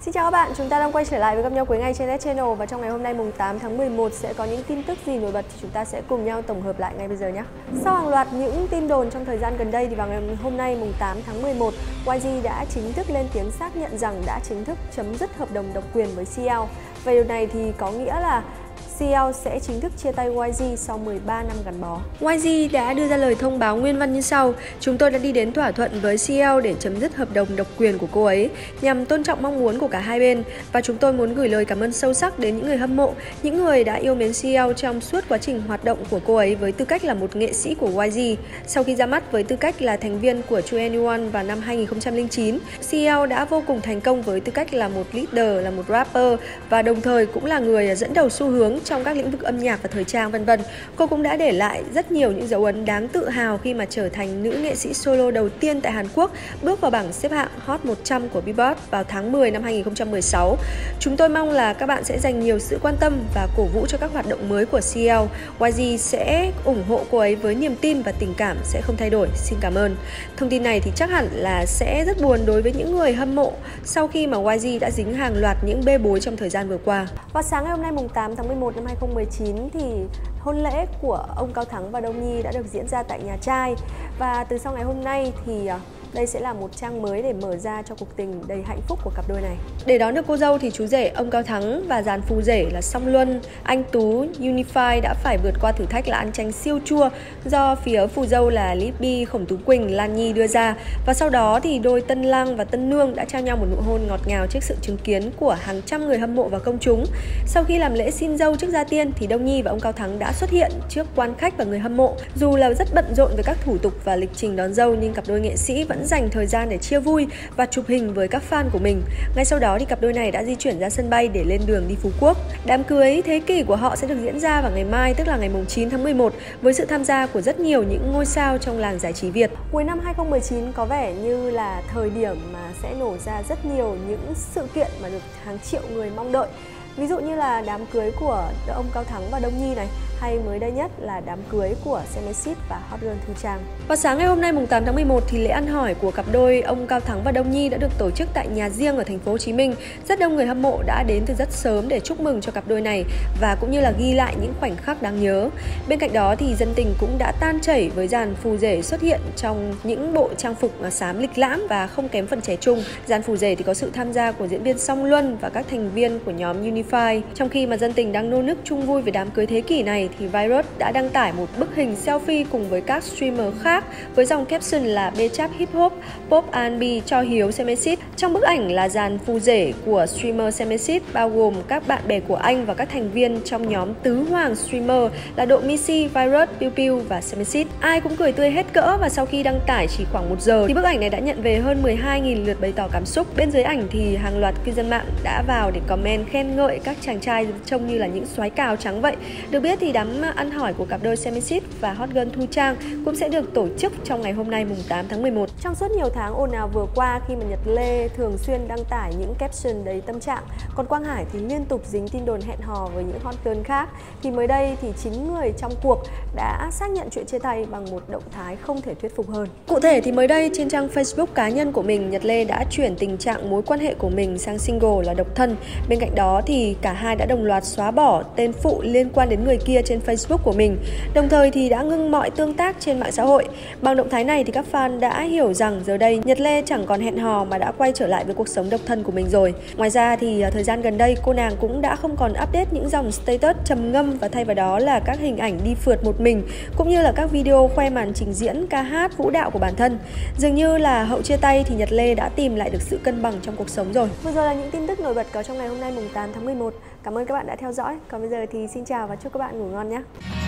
Xin chào các bạn, chúng ta đang quay trở lại với gặp nhau cuối ngày trên S Channel và trong ngày hôm nay mùng 8 tháng 11 sẽ có những tin tức gì nổi bật thì chúng ta sẽ cùng nhau tổng hợp lại ngay bây giờ nhé. Sau hàng loạt những tin đồn trong thời gian gần đây thì vào ngày hôm nay mùng 8 tháng 11, YG đã chính thức lên tiếng xác nhận rằng đã chính thức chấm dứt hợp đồng độc quyền với CL. Và điều này thì có nghĩa là CL sẽ chính thức chia tay YG sau 13 năm gắn bó. YG đã đưa ra lời thông báo nguyên văn như sau: chúng tôi đã đi đến thỏa thuận với CL để chấm dứt hợp đồng độc quyền của cô ấy nhằm tôn trọng mong muốn của cả hai bên, và chúng tôi muốn gửi lời cảm ơn sâu sắc đến những người hâm mộ, những người đã yêu mến CL trong suốt quá trình hoạt động của cô ấy với tư cách là một nghệ sĩ của YG. Sau khi ra mắt với tư cách là thành viên của 2NE1 vào năm 2009, CL đã vô cùng thành công với tư cách là một leader, là một rapper và đồng thời cũng là người dẫn đầu xu hướng trong các lĩnh vực âm nhạc và thời trang vân vân. Cô cũng đã để lại rất nhiều những dấu ấn đáng tự hào khi mà trở thành nữ nghệ sĩ solo đầu tiên tại Hàn Quốc, bước vào bảng xếp hạng Hot 100 của Billboard vào tháng 10 năm 2016. Chúng tôi mong là các bạn sẽ dành nhiều sự quan tâm và cổ vũ cho các hoạt động mới của CL. YG sẽ ủng hộ cô ấy với niềm tin và tình cảm sẽ không thay đổi. Xin cảm ơn. Thông tin này thì chắc hẳn là sẽ rất buồn đối với những người hâm mộ sau khi mà YG đã dính hàng loạt những bê bối trong thời gian vừa qua. Vào sáng ngày hôm nay mùng 8 tháng 11 năm 2019 thì hôn lễ của ông Cao Thắng và Đông Nhi đã được diễn ra tại nhà trai, và từ sau ngày hôm nay thì đây sẽ là một trang mới để mở ra cho cuộc tình đầy hạnh phúc của cặp đôi này. Để đón được cô dâu thì chú rể ông Cao Thắng và dàn phù rể là Song Luân, Anh Tú, Unify đã phải vượt qua thử thách là ăn chanh siêu chua do phía phù dâu là Libby, Khổng Tú Quỳnh, Lan Nhi đưa ra. Và sau đó thì đôi Tân Lang và Tân Nương đã trao nhau một nụ hôn ngọt ngào trước sự chứng kiến của hàng trăm người hâm mộ và công chúng. Sau khi làm lễ xin dâu trước gia tiên thì Đông Nhi và ông Cao Thắng đã xuất hiện trước quan khách và người hâm mộ. Dù là rất bận rộn với các thủ tục và lịch trình đón dâu nhưng cặp đôi nghệ sĩ vẫn dành thời gian để chia vui và chụp hình với các fan của mình. Ngay sau đó thì cặp đôi này đã di chuyển ra sân bay để lên đường đi Phú Quốc. Đám cưới thế kỷ của họ sẽ được diễn ra vào ngày mai, tức là ngày 9 tháng 11, với sự tham gia của rất nhiều những ngôi sao trong làng giải trí Việt. Cuối năm 2019 có vẻ như là thời điểm mà sẽ nổ ra rất nhiều những sự kiện mà được hàng triệu người mong đợi. Ví dụ như là đám cưới của ông Cao Thắng và Đông Nhi này, hay mới đây nhất là đám cưới của Semesit và Hot Girl Thu Trang. Vào sáng ngày hôm nay mùng 8 tháng 11 thì lễ ăn hỏi của cặp đôi ông Cao Thắng và Đông Nhi đã được tổ chức tại nhà riêng ở thành phố Hồ Chí Minh. Rất đông người hâm mộ đã đến từ rất sớm để chúc mừng cho cặp đôi này và cũng như là ghi lại những khoảnh khắc đáng nhớ. Bên cạnh đó thì dân tình cũng đã tan chảy với dàn phù rể xuất hiện trong những bộ trang phục xám lịch lãm và không kém phần trẻ trung. Dàn phù rể thì có sự tham gia của diễn viên Song Luân và các thành viên của nhóm Unify. Trong khi mà dân tình đang nô nức chung vui với đám cưới thế kỷ này thì Virus đã đăng tải một bức hình selfie cùng với các streamer khác với dòng caption là B-Chap Hip Hop, Pop R&B cho hiếu Semesit. Trong bức ảnh là dàn phù rể của streamer Semesit bao gồm các bạn bè của anh và các thành viên trong nhóm tứ hoàng streamer là Độ Missy, Virus, Piu Piu và Semesit. Ai cũng cười tươi hết cỡ và sau khi đăng tải chỉ khoảng 1 giờ thì bức ảnh này đã nhận về hơn 12.000 lượt bày tỏ cảm xúc. Bên dưới ảnh thì hàng loạt cư dân mạng đã vào để comment khen ngợi các chàng trai trông như là những soái cào trắng vậy. Được biết thì đám ăn hỏi của cặp đôi Semesit và Hot Girl Thu Trang cũng sẽ được tổ chức trong ngày hôm nay mùng 8 tháng 11. Trong suốt nhiều tháng ồn ào vừa qua khi mà Nhật Lê thường xuyên đăng tải những caption đầy tâm trạng, còn Quang Hải thì liên tục dính tin đồn hẹn hò với những hot girl khác, thì mới đây thì 9 người trong cuộc đã xác nhận chuyện chia tay bằng một động thái không thể thuyết phục hơn. Cụ thể thì mới đây trên trang Facebook cá nhân của mình, Nhật Lê đã chuyển tình trạng mối quan hệ của mình sang single là độc thân. Bên cạnh đó thì cả hai đã đồng loạt xóa bỏ tên phụ liên quan đến người kia trên Facebook của mình, đồng thời thì đã ngưng mọi tương tác trên mạng xã hội. Bằng động thái này thì các fan đã hiểu rằng giờ đây Nhật Lê chẳng còn hẹn hò mà đã quay trở lại với cuộc sống độc thân của mình rồi. Ngoài ra thì thời gian gần đây cô nàng cũng đã không còn update những dòng status trầm ngâm và thay vào đó là các hình ảnh đi phượt một mình cũng như là các video khoe màn trình diễn ca hát vũ đạo của bản thân. Dường như là hậu chia tay thì Nhật Lê đã tìm lại được sự cân bằng trong cuộc sống rồi. Vừa rồi là những tin tức nổi bật có trong ngày hôm nay mùng 8 tháng 11. Cảm ơn các bạn đã theo dõi. Còn bây giờ thì xin chào và chúc các bạn ngủ ngon nhé.